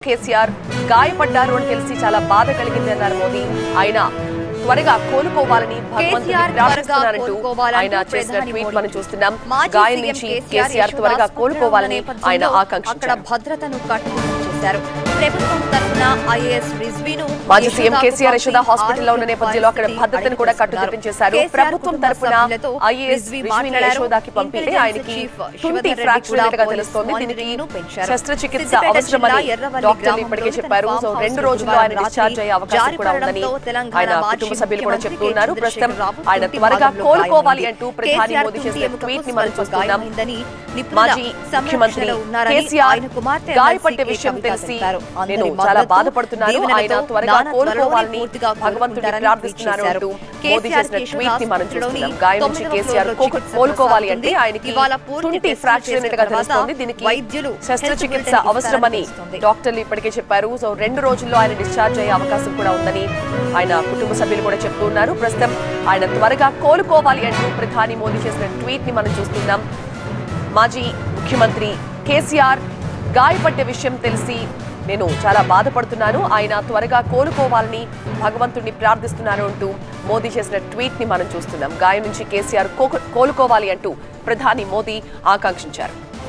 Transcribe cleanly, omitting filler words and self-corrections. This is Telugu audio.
కేసీఆర్ గాయపడ్డారు అని తెలిసి చాలా బాధ కలిగింది అన్నారు మోదీ. ఆయన త్వరగా కోలుకోవాలని భగవంతుని ప్రార్థిస్తున్నారంటూ ఆయన చేసిన ట్వీట్ మనం చూస్తున్నాం. గాయం నుంచి కేసీఆర్ త్వరగా కోలుకోవాలని ఆయన ఆకాంక్షించారు. భద్రతను కట్టుదిట్టం చేశారు. ప్రభుత్వం తరఫున ఐఏఎస్ రిజ్వీను మాజీ సీఎం కేసీఆర్ యశోద హాస్పిటల్లో ఉన్న నేపథ్యంలో అక్కడ భద్రతను కూడా కట్టుదిట్టం చేశారు. ప్రభుత్వం తరఫున ఐఏఎస్ రిజ్వీను యశోదాకి పంపితే ఆయనకి తుంటి ఫ్రాక్చర్ అయినట్టుగా తెలుస్తోంది. దీనికి శస్త్రచికిత్స అవసరమని డాక్టర్లు ఇప్పటికే చెప్పారు. సో 2 రోజుల్లో ఆయన డిశ్చార్జ్ అయ్యే అవకాశం కూడా ఉందని ఆయన కుటుంబ సభ్యులు కూడా చెప్తున్నారు. ప్రస్తుతం ఆయన త్వరగా కోలుకోవాలి అంటూ ప్రధాని మోదీ చేసిన ట్వీట్ ని మనం చూస్తున్నాం. మాజీ ముఖ్యమంత్రి కేసీఆర్ గాయపడ్డ విషయం తెలిసి నేను చాలా బాధపడుతున్నాను. ఆయన త్వరగా కోలుకోవాలని భగవంతుడిని ప్రార్థిస్తున్నారు అంటూ మోదీ చేసిన ట్వీట్ ని మనం చూస్తున్నాం. గాయం నుంచి కేసీఆర్ కోలుకోవాలి అంటే ఆయనకి తుంటి ఫ్రాక్చర్ అయినట్టుగా తెలుస్తోంది. దీనికి శస్త్రచికిత్స అవసరమని డాక్టర్లు ఇప్పటికే చెప్పారు. సో 2 రోజుల్లో ఆయన డిశ్చార్జ్ అయ్యే అవకాశం కూడా ఉందని ఆయన కుటుంబ సభ్యులు కూడా చెప్తున్నారు. ప్రస్తుతం ఆయన త్వరగా కోలుకోవాలి అంటూ ప్రధాని మోదీ చేసిన ట్వీట్ ని మనం చూస్తున్నాం. మాజీ ముఖ్యమంత్రి కేసీఆర్ గాయపడ్డ విషయం తెలిసి నేను చాలా బాధపడుతున్నాను. ఆయన త్వరగా కోలుకోవాలని భగవంతుడిని ప్రార్థిస్తున్నారు అంటూ మోదీ చేసిన ట్వీట్ ని మనం చూస్తున్నాం. గాయం నుంచి కేసీఆర్ కోలుకోవాలి అంటూ ప్రధాని మోదీ ఆకాంక్షించారు.